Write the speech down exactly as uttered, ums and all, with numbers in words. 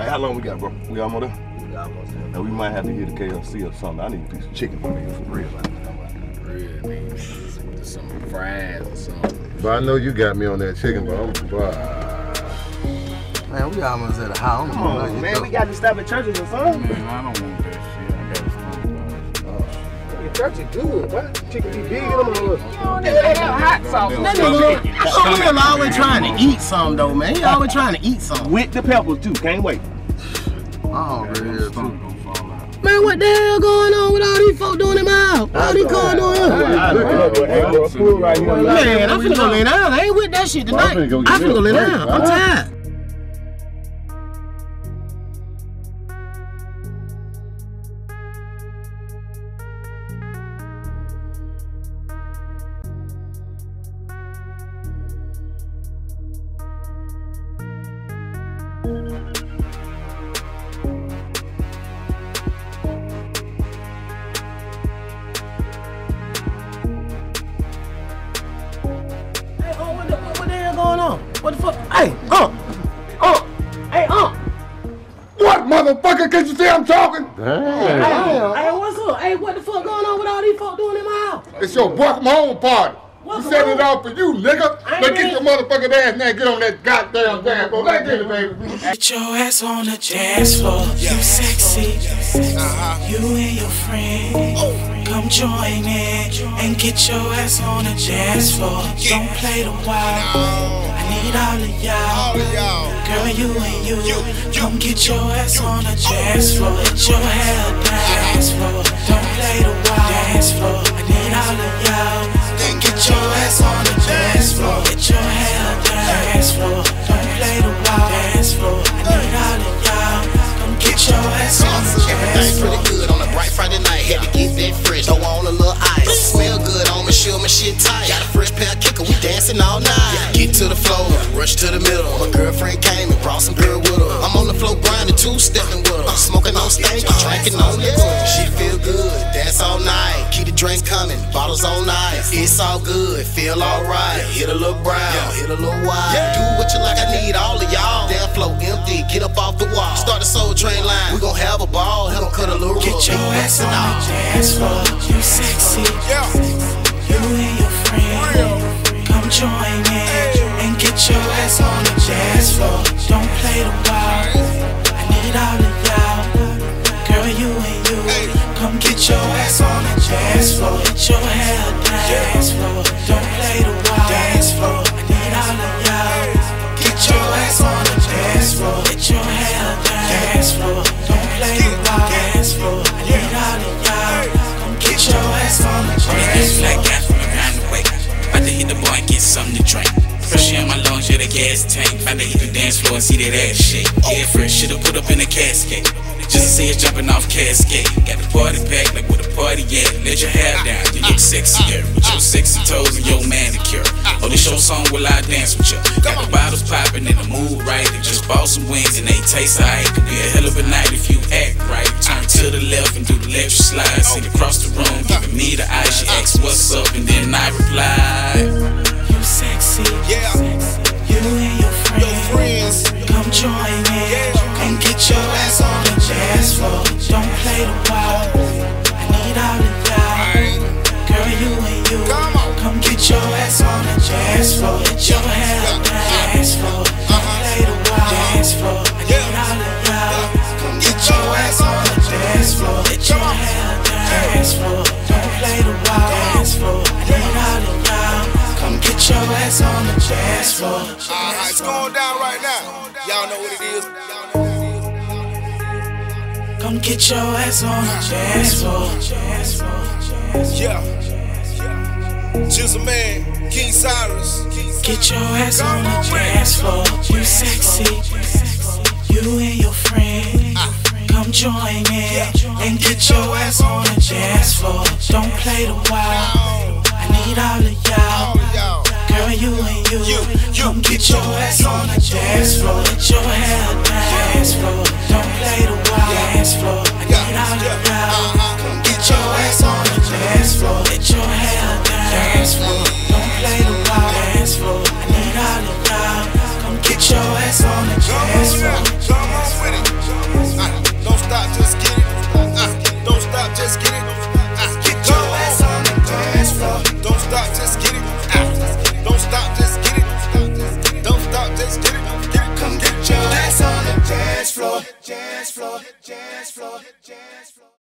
How long we got, bro? We almost there? We almost there. Now we might have to hit the K F C or something. I need a piece of chicken for me, for real. Real, man. Some, some fries or something. But I know you got me on that chicken, bro. I'm bro. Man, we almost at the house. Come on, man. We got to stop at churches or something. Man, I don't want that shit. I got to stop. Your church is good. Why chicken be big in them? Hot sauce. That nigga, nigga always trying to eat something though, man. He always trying to eat something. With the peppers too. Can't wait. Oh, man. Gonna fall out. Man, what the hell going on with all these folks doing in my house? All these cars doing here? Man, I'm finna go lay down. I ain't with that shit tonight. I'm finna go lay down. I'm tired. What the fuck? Hey, uh, uh, hey, uh. What, motherfucker? Can't you see I'm talking? Hey, hey, what's up? Hey, what the fuck going on with all these folks doing in my house? It's your Buck Mahone party. We set it off for you, nigga. Let's get your motherfucking ass now. Get on that goddamn dance floor. Let's get it, baby. Get your ass on the dance floor. You sexy. You and your friend. Come join in and get your ass on the dance floor. Don't play the wild. I need all of y'all. Girl, you and you. Come get your ass on the dance floor. Get your hair dance floor. Don't play the wild. Dance floor. I need all of y'all. Then get your ass on the dance floor. Get your hair dance floor. Don't play the wild. Dance floor. I need all of y'all. Come get your ass on the dance floor. Everything's pretty good on a bright Friday night. Had to get that fresh. Throw on a little ice. Smell good on me, sure my shit tight. Got a fresh pair of kicker. We dancing all night. Get to the floor, rush to the middle. My girlfriend came and brought some girl with her. I'm on the floor grinding, two stepping with her. Smoking on stage, drinking on liquor. She feel good, dance all night. Keep the drinks coming, bottles on ice. It's all good, feel alright. Hit a little brown, hit a little wide. Do what you like, I need all of y'all. Damn flow empty, get up off the wall. Start the Soul Train line, we gon' have a ball. He gon' cut a little rug. Get your ass on the dance floor. You sexy. You and your friend. Come join in and get your ass on the dance floor. Don't play the wild. I need all of y'all. Girl, you and you. Come get your ass on the dance floor. Get your hair dance floor. Don't play the wild. Dance floor. I need all of y'all. Get your ass on the dance floor. Get your hair dance floor. Don't play the wild. Dance floor. I need all of y'all. Come get your ass on the dance floor. Like that from around the way. About to hit the bar and get something to drink. Fresh in my lungs, yeah, the gas tank. About to hit the dance floor and see that ass shake. Yeah, fresh, should've put up in a casket. Just to see it jumping off cascade. Got the party packed like where the party at. Let your hair down, you look sexier. With your sexy toes and your manicure. Oh, this your song, will I dance with you? Got the bottles popping and the mood right. They just bought some wings and they taste alright. Could be a hell of a night if you act right. Turn to the left and do the left slide. Sit across the room, giving me the eye. She asks what's up and then I reply. You sexy. Yeah. You and your friends. Come join in and get your ass on the dance floor. Don't play the wild. I need all of y'all. Girl, you and you. Come get your ass on the dance floor. Get your hair dance floor. Don't play the wild. Dance floor. I need all of y'all. Come get your ass on the dance floor. Get your hair dance floor. Don't play the wild. Dance floor. I need all of y'all. Come get your ass on the dance floor. Alright, it's going down right now. Y'all know what it is. Come get your ass on the dance floor. Yeah. Jizzle Man, King Cyrus. Get your ass on the dance floor. You sexy. You and your friend. Come join in and get your ass on the dance floor. Don't play the wild. I need all of y'all. Girl, you and you. Come get your ass on the dance floor. Get your hair dance floor. Don't play the wild. Dance floor. I need all of y'all. Come get your ass on the dance floor. Get your hair dance floor. Don't play the wild. Dance floor. I need all of y'all. Come get your ass on the dance floor. Come on with it. jazz floor, jazz floor, jazz floor.